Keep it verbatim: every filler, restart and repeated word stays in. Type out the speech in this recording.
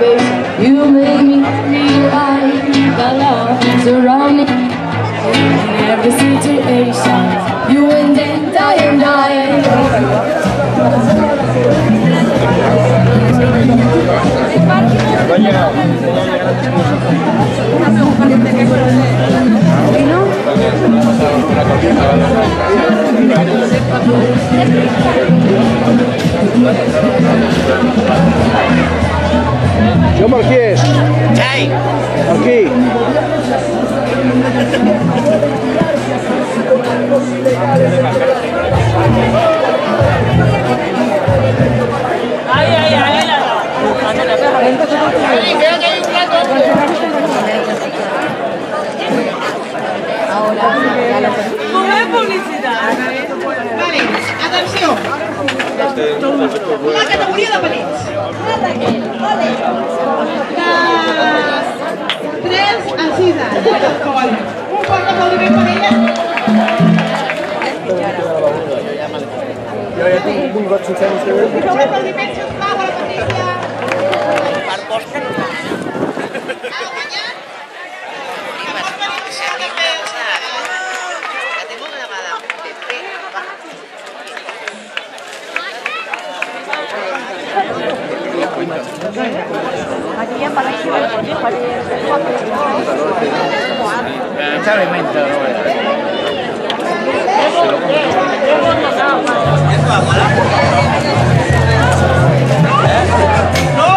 baby. You make me realize the love surrounding in every situation. You and then die and die. Jo Marquès. Ei! Aquí. Ai, ai, ai, ai. Creo que hay un plato. Volem publicitat. Vale, atenció. La categoria de petits. De tres a sis anys. Un fort aplaudiment per ella. Jo ja tinc un got sencer vostè. Un aplaudiment, sisplau, a la Patricia. Per postre no. Ha guanyat. Que pot beneficiar també. La tengo grabada. Aquí aparece Se alimenta, no.